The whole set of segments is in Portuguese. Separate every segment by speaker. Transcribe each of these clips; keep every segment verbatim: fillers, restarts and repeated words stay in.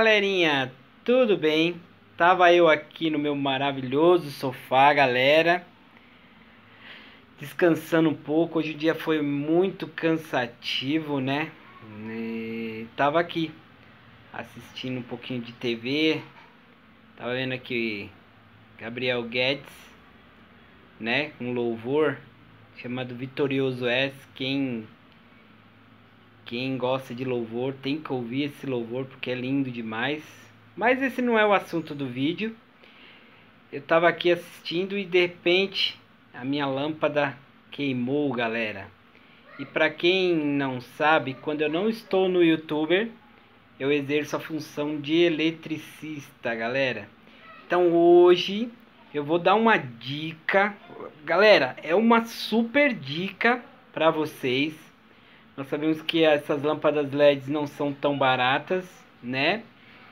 Speaker 1: galerinha, tudo bem? Tava eu aqui no meu maravilhoso sofá, galera, descansando um pouco. Hoje o dia foi muito cansativo, né? E tava aqui assistindo um pouquinho de T V. Tava vendo aqui Gabriel Guedes, né? Um louvor chamado Vitorioso És. Quem Quem gosta de louvor tem que ouvir esse louvor porque é lindo demais. Mas esse não é o assunto do vídeo. Eu tava aqui assistindo e de repente a minha lâmpada queimou, galera. E para quem não sabe, quando eu não estou no YouTube, eu exerço a função de eletricista, galera. Então hoje eu vou dar uma dica. Galera, é uma super dica para vocês. Nós sabemos que essas lâmpadas L E Ds não são tão baratas, né?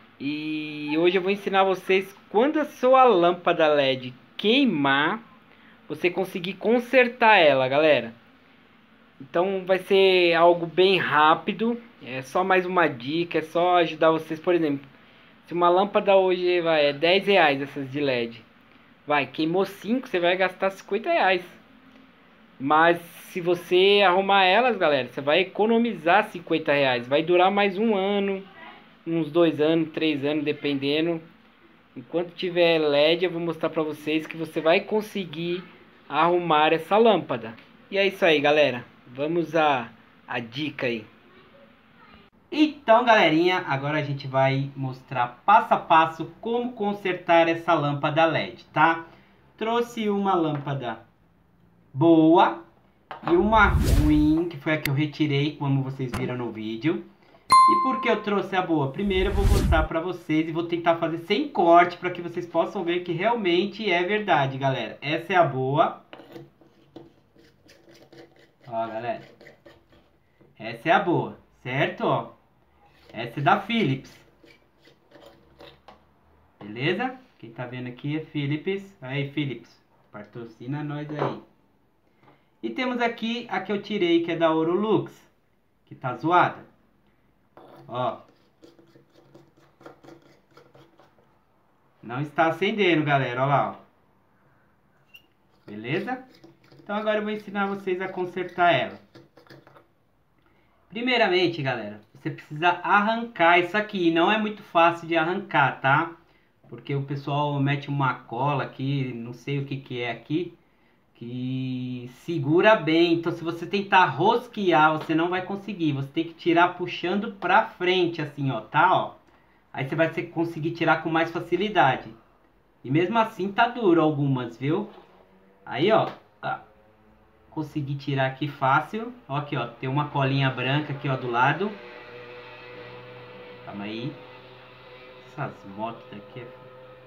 Speaker 1: E hoje eu vou ensinar vocês quando a sua lâmpada L E D queimar, você conseguir consertar ela, galera. Então vai ser algo bem rápido, é só mais uma dica, é só ajudar vocês. Por exemplo, se uma lâmpada hoje vai, é dez reais essas de L E D, vai, queimou cinco, você vai gastar cinquenta reais. Mas se você arrumar elas, galera, você vai economizar cinquenta reais. Vai durar mais um ano, uns dois anos, três anos, dependendo. Enquanto tiver L E D, eu vou mostrar pra vocês que você vai conseguir arrumar essa lâmpada. E é isso aí, galera. Vamos à, à dica aí. Então, galerinha, agora a gente vai mostrar passo a passo como consertar essa lâmpada L E D, tá? Trouxe uma lâmpada boa e uma ruim, que foi a que eu retirei, como vocês viram no vídeo. E por que eu trouxe a boa? Primeiro eu vou mostrar pra vocês e vou tentar fazer sem corte, para que vocês possam ver que realmente é verdade, galera. Essa é a boa. Ó, galera, essa é a boa, certo? Ó, essa é da Philips, beleza? Quem tá vendo aqui é Philips. Aí, Philips, patrocina nós aí. E temos aqui a que eu tirei, que é da Orolux, que tá zoada. Ó, não está acendendo, galera, ó lá, ó. Beleza? Então agora eu vou ensinar vocês a consertar ela. Primeiramente, galera, você precisa arrancar isso aqui. Não é muito fácil de arrancar, tá? Porque o pessoal mete uma cola aqui, não sei o que que é aqui, que segura bem. Então se você tentar rosquear, você não vai conseguir. Você tem que tirar puxando pra frente, assim, ó, tá? Ó. Aí você vai conseguir tirar com mais facilidade. E mesmo assim tá duro algumas, viu? Aí, ó, consegui tirar aqui fácil. Ó, aqui, ó, tem uma colinha branca aqui, ó, do lado. Calma aí. Essas motos daqui é...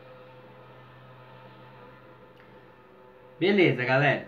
Speaker 1: Beleza, galera.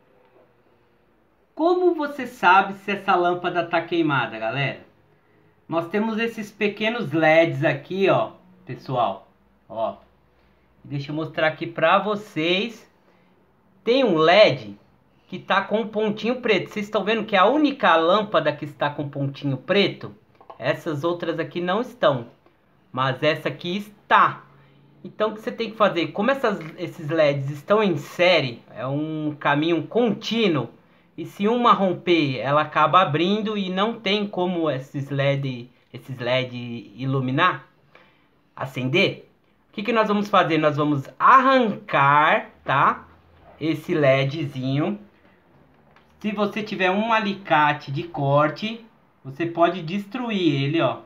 Speaker 1: Como você sabe se essa lâmpada tá queimada, galera? Nós temos esses pequenos L E Ds aqui, ó, pessoal. Ó. Deixa eu mostrar aqui pra vocês. Tem um L E D que tá com um pontinho preto. Vocês estão vendo que é a única lâmpada que está com pontinho preto? Essas outras aqui não estão, mas essa aqui está. Então o que você tem que fazer? Como essas, esses L E Ds estão em série, é um caminho contínuo, e se uma romper, ela acaba abrindo e não tem como esses L E D, esses L E D iluminar, acender. O que que nós vamos fazer? Nós vamos arrancar, tá? Esse LEDzinho. Se você tiver um alicate de corte, você pode destruir ele, ó.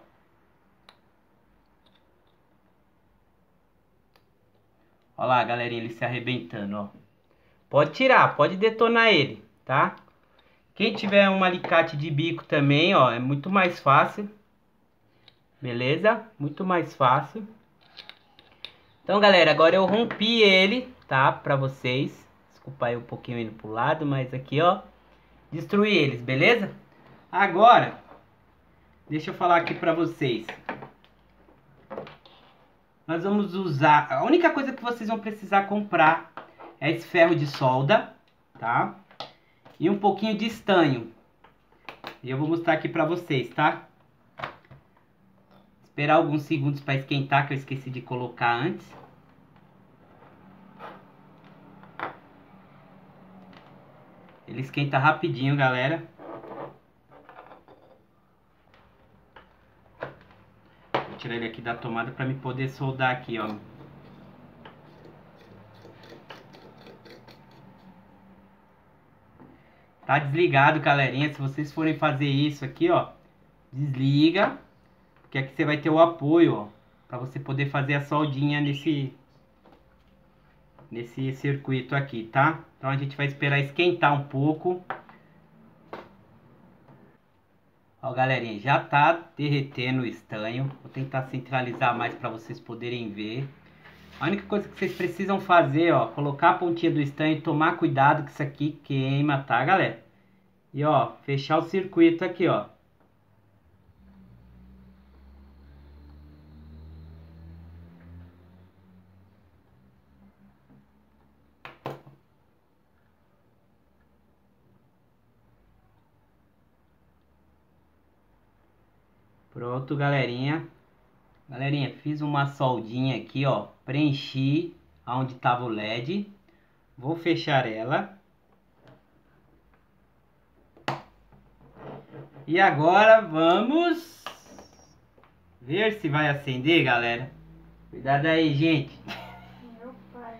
Speaker 1: Olha lá, galerinha, ele se arrebentando, ó. Pode tirar, pode detonar ele, tá? Quem tiver um alicate de bico também, ó, é muito mais fácil. Beleza? Muito mais fácil. Então, galera, agora eu rompi ele, tá? Pra vocês. Desculpa aí um pouquinho indo pro lado, mas aqui, ó. Destruí eles, beleza? Agora, deixa eu falar aqui pra vocês. Nós vamos usar... A única coisa que vocês vão precisar comprar é esse ferro de solda, tá? E um pouquinho de estanho. E eu vou mostrar aqui pra vocês, tá? Esperar alguns segundos para esquentar, que eu esqueci de colocar antes. Ele esquenta rapidinho, galera. Vou tirar ele aqui da tomada para me poder soldar aqui, ó. Tá desligado, galerinha. Se vocês forem fazer isso aqui, ó, desliga, porque aqui você vai ter o apoio, ó, para você poder fazer a soldinha nesse nesse circuito aqui, tá? Então a gente vai esperar esquentar um pouco. Ó, galerinha, já tá derretendo o estanho. Vou tentar centralizar mais para vocês poderem ver. A única coisa que vocês precisam fazer, ó, colocar a pontinha do estanho e tomar cuidado que isso aqui queima, tá, galera? E ó, fechar o circuito aqui, ó. Pronto, galerinha. Galerinha, fiz uma soldinha aqui, ó. Preenchi aonde tava o L E D. Vou fechar ela. E agora vamos ver se vai acender, galera. Cuidado aí, gente.
Speaker 2: Meu pai.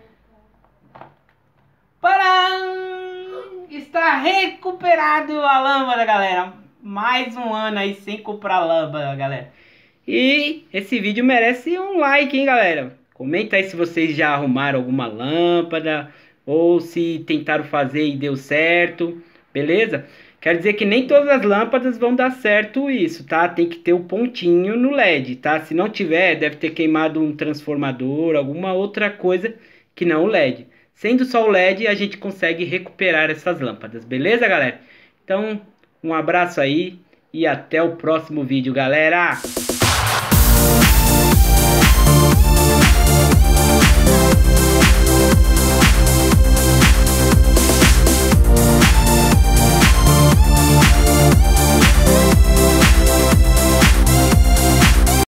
Speaker 1: Param! Está recuperado a lâmpada, galera. Mais um ano aí sem comprar lâmpada, galera. E esse vídeo merece um like, hein, galera. Comenta aí se vocês já arrumaram alguma lâmpada ou se tentaram fazer e deu certo, beleza? Quer dizer que nem todas as lâmpadas vão dar certo isso, tá? Tem que ter o pontinho no L E D, tá? Se não tiver, deve ter queimado um transformador, alguma outra coisa que não o L E D. Sendo só o L E D, a gente consegue recuperar essas lâmpadas, beleza, galera? Então, um abraço aí e até o próximo vídeo, galera!